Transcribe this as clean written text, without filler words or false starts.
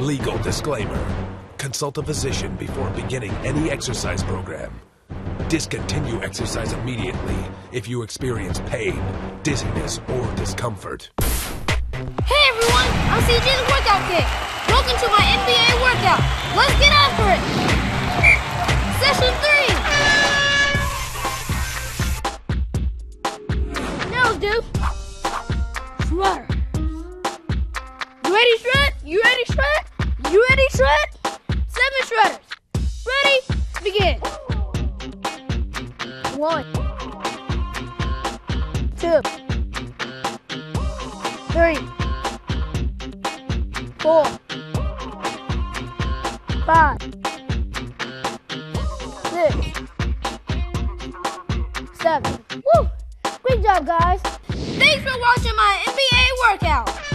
Legal disclaimer. Consult a physician before beginning any exercise program. Discontinue exercise immediately if you experience pain, dizziness, or discomfort. Hey everyone, I'm CJ's Workout Kid. Welcome to my NBA workout. Let's get after it. Session 3. Now, dude. Shredder. You ready, Shred? You ready, Shred? You ready, Shred? 7 shredders. Ready? Begin. 1, 2, 3, 4, 5, 6, 7. Woo! Great job, guys. Thanks for watching my NBA workout.